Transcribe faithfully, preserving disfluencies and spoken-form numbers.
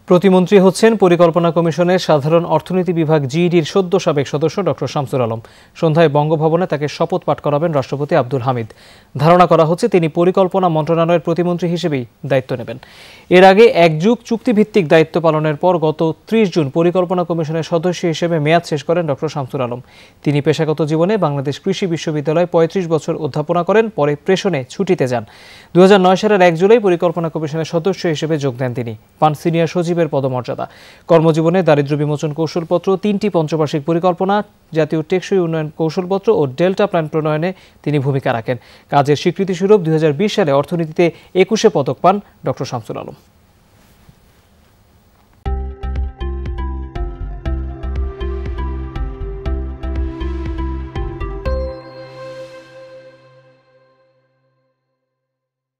প্রতিমন্ত্রী হচ্ছেন পরিকল্পনা কমিশনের সাধারণ অর্থনীতি বিভাগ জিইডির সদ্য সাবেক সদস্য ডক্টর শামসুল আলম। সন্ধ্যায় বঙ্গভবনে তাকে শপথ পাঠ করাবেন রাষ্ট্রপতি আব্দুল হামিদ। ধারণা করা হচ্ছে তিনি পরিকল্পনা মন্ত্রণালয়ের প্রতিমন্ত্রী হিসেবেই দায়িত্ব নেবেন। এর আগে এক যুগ চুক্তিভিত্তিক দায়িত্ব পালনের পর গত ত্রিশ জুন পরিকল্পনা কমিশনের সদস্য হিসেবে মেয়াদ শেষ করেন ডক্টর শামসুল আলম। তিনি পেশাগত জীবনে বাংলাদেশ কৃষি বিশ্ববিদ্যালয়ে পঁয়ত্রিশ বছর অধ্যাপনা করেন, পরে প্রেষণে ছুটিতে যান। দু হাজার নয় সালের এক জুলাই পরিকল্পনা কমিশনের সদস্য হিসেবে যোগ দেন তিনি। পান সিনিয়র সচিবের পদমর্যাদা। কর্মজীবনে দারিদ্র্য বিমোচন কৌশলপত্র, তিনটি পঞ্চবার্ষিক পরিকল্পনা, জাতীয় টেকসই উন্নয়ন কৌশলপত্র ও ডেল্টা প্ল্যান প্রণয়নে তিনি ভূমিকা রাখেন। কাজের স্বীকৃতিস্বরূপ দুই হাজার বিশ সালে অর্থনীতিতে একুশে পদক পান ডক্টর শামসুল আলম।